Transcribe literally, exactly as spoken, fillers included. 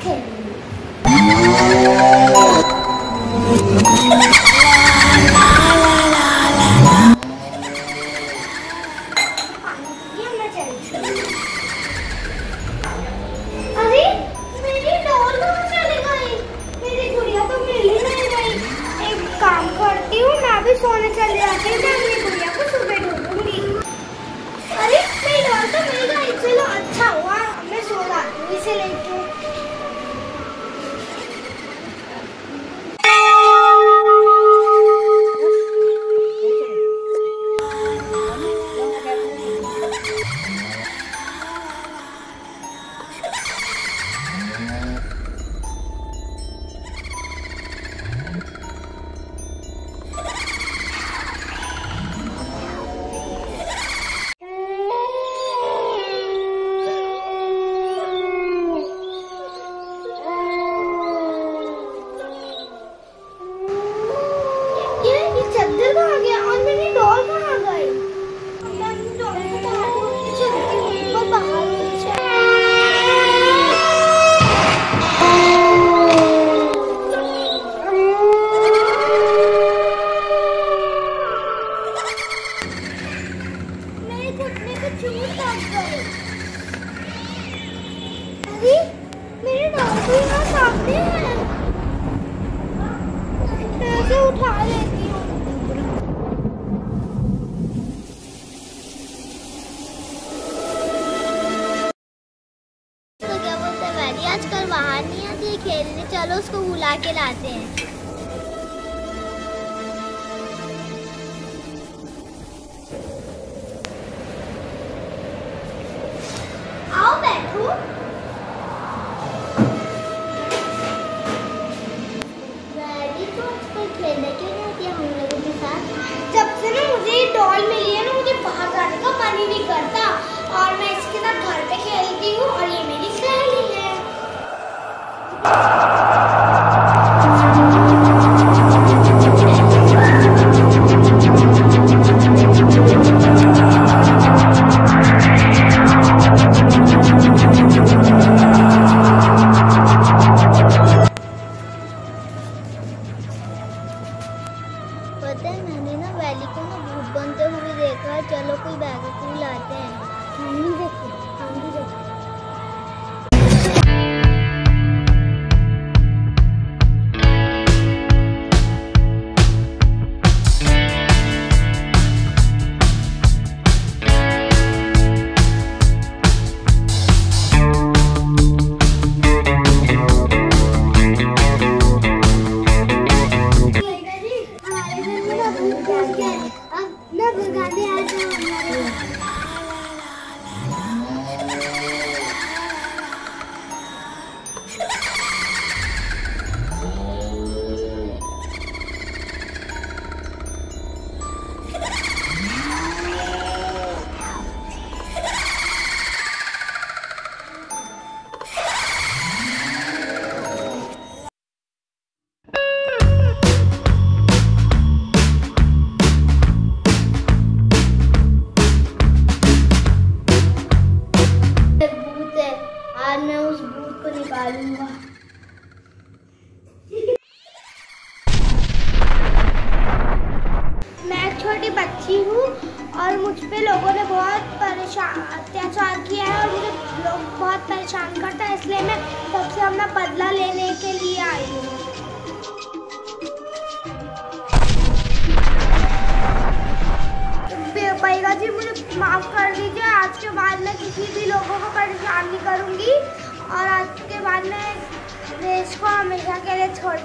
खेलूंगी। अरे मेरी डॉल कहाँ चली गई? मेरी गुड़िया तो मिल ही नहीं रही। एक काम करती हूँ, मैं भी सोने चली जाती हूँ, मैं अपनी गुड़िया को सुबह ढूंढूंगी। अरे मेरी डॉल तो मिल गई, चलो अच्छा हुआ, मैं सो जाती हूँ इसे लेके। मेरे डॉल को यहाँ सामने है, ऐसे उठा लेती हूँ। तो क्या बोलते हैं वैली आजकल बाहर नहीं आती है खेलने, चलो उसको बुला के लाते हैं। आओ बैठो। खेलने क्यों नहीं आती है हम लोगों के साथ? जब से ना मुझे डॉल मिली है ना, मुझे बाहर जाने का मन ही नहीं करता और मैं इसके साथ घर पे खेलती हूँ और ये मेरी सहेली है। पता है मैंने ना वैली को ना भूत बनते हुए देखा है, चलो कोई बैग को लाते हैं। हम भी देखते हम भी देखते बच्ची हूँ और मुझ पे लोगों ने बहुत परेशान अत्याचार किया है और मुझे लोग बहुत परेशान करता है, इसलिए मैं सबसे अपना बदला लेने के लिए आई हूँ। भैया जी मुझे माफ़ कर दीजिए, आज के बाद मैं किसी भी लोगों को परेशान नहीं करूँगी और आज के बाद मैं देश को हमेशा के लिए छोड़